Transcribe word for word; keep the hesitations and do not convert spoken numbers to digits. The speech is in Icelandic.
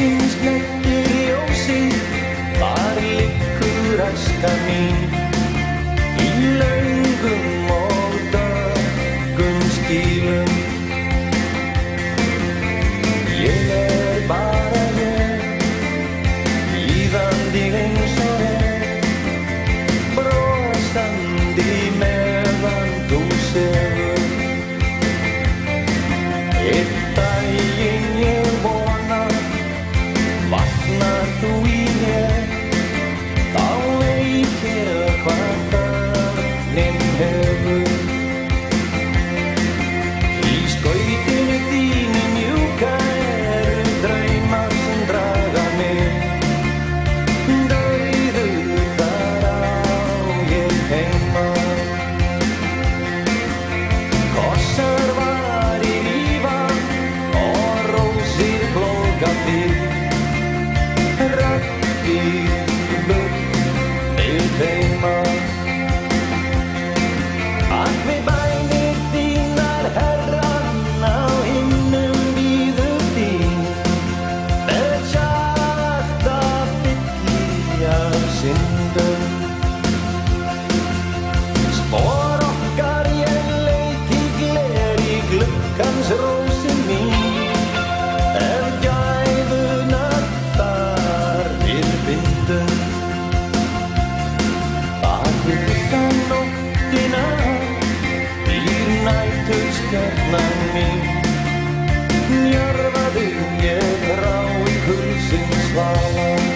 Dagsins nettir ljósi, þar liggur æska mín. Í löngum og döggum skýlum. Ég er bara ég, líðandi eins og er, brosandi meðan þú sefur. Einn daginn ég vona, vaknar þú í mér, þá veit ég hvað þörfnin hefur. Í skautinu þínu mjúka eru draumar sem draga mig. Dauður þar á ég heima. Kossar varir rífa og rósir blóðga þig. Raddir burt til heima. Allt við bænir þínar herran á himnum bíður þín. Með hjarta fylli af syndum. Spor okkar ég leit í gler í gluggans rósin mín. Ef gæfunar þar við findum. Bak við þykka nóttina býr næturstjarnan mín. Njörvaðu ég frá í kulsins svala.